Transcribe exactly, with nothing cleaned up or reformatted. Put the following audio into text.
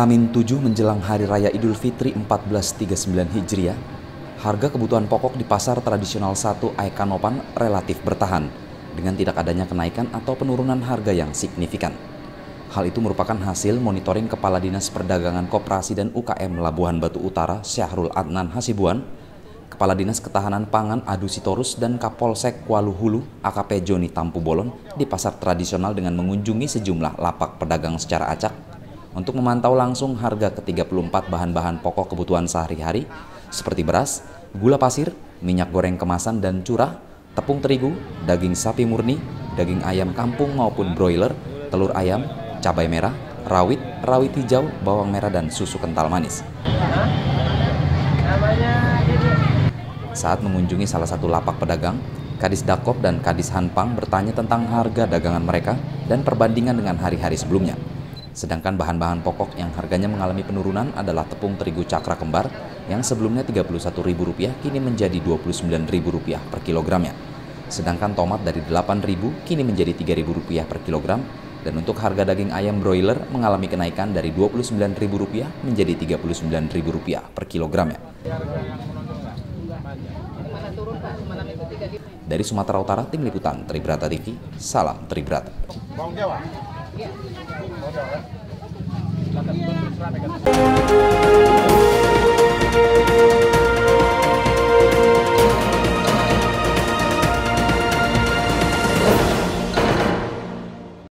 Hamin tujuh menjelang Hari Raya Idul Fitri seribu empat ratus tiga puluh sembilan Hijriah, harga kebutuhan pokok di pasar tradisional satu Aikanopan relatif bertahan, dengan tidak adanya kenaikan atau penurunan harga yang signifikan. Hal itu merupakan hasil monitoring Kepala Dinas Perdagangan Koperasi dan U K M Labuhan Batu Utara Syahrul Adnan Hasibuan, Kepala Dinas Ketahanan Pangan Adu Sitorus dan Kapolsek Waluhulu A K P Joni Tampubolon di pasar tradisional dengan mengunjungi sejumlah lapak pedagang secara acak untuk memantau langsung harga ke tiga puluh empat bahan-bahan pokok kebutuhan sehari-hari seperti beras, gula pasir, minyak goreng kemasan dan curah, tepung terigu, daging sapi murni, daging ayam kampung maupun broiler, telur ayam, cabai merah, rawit, rawit hijau, bawang merah dan susu kental manis. Saat mengunjungi salah satu lapak pedagang, Kadis Dakop dan Kadis Hanpang bertanya tentang harga dagangan mereka dan perbandingan dengan hari-hari sebelumnya. Sedangkan bahan-bahan pokok yang harganya mengalami penurunan adalah tepung terigu cakra kembar yang sebelumnya tiga puluh satu ribu rupiah kini menjadi dua puluh sembilan ribu rupiah per kilogramnya. Sedangkan tomat dari delapan ribu kini menjadi tiga ribu rupiah per kilogram, dan untuk harga daging ayam broiler mengalami kenaikan dari dua puluh sembilan ribu rupiah menjadi tiga puluh sembilan ribu rupiah per kilogramnya. Dari Sumatera Utara, Tim Liputan Tribrata T V, salam Tribrata. Bawang Jawa? Iya. Bawang Jawa.